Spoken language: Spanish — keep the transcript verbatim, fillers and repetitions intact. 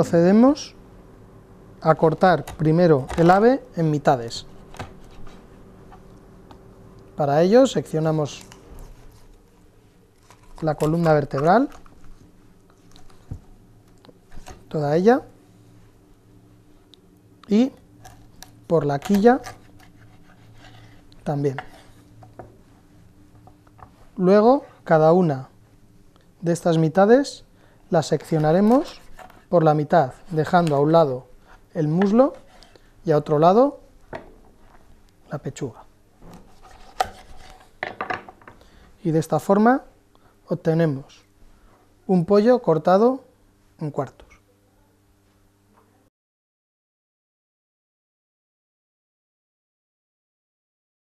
procedemos a cortar primero el ave en mitades. Para ello seccionamos la columna vertebral, toda ella, y por la quilla también. Luego, cada una de estas mitades las seccionaremos por la mitad, dejando a un lado el muslo y a otro lado la pechuga. Y de esta forma obtenemos un pollo cortado en cuartos.